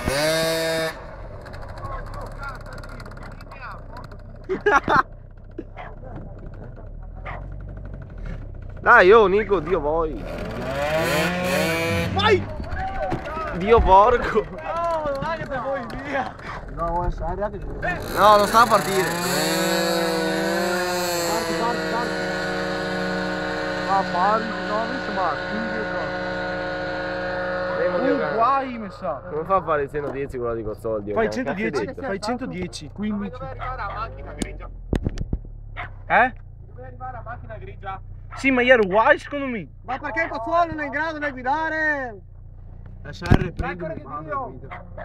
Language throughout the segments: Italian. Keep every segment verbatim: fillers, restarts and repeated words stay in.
Dai, oh Nico, Dio voi. Vai! Dio porco. No, non è che te vuoi via. No, è seria che No, non sta a partire. Parti, parti, parti. Ah, parti, no, mi sembra Oh, guai mi sa. Come fa a fare il seno dieci quello di Cozzoldio? Fai Che centodieci, cazzo hai fai centodieci, quindici. Dove arrivare la macchina grigia? Eh? Dove arrivare la macchina grigia? Sì, ma ieri guai secondo me. Ma perché il Pazzuolo non è in grado di guidare? Lasciare Ancora che io.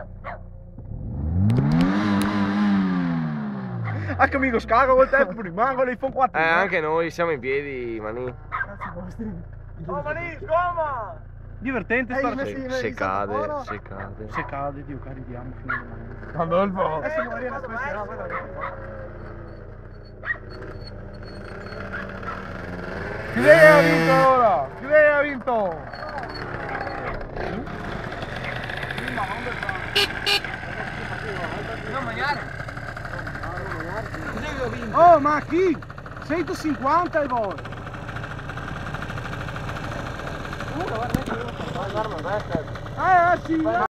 Anche amico scaga col tempo, rimango lì con quattro. Eh, anche noi siamo in piedi, Mani. Oh, Mani, gomma! Divertente sta Ehi, se, sì, Se sì, cade, ora. se cade. se cade, Dio carichiamo fino a Adolfo! Adesso muore la spezierà, guarda. Chi lei ha vinto ora? Chi lei ha vinto? Non mangiare. Oh, ma chi? centocinquanta e voi? Guarda, guarda, guarda, guarda, guarda. Eh, sì,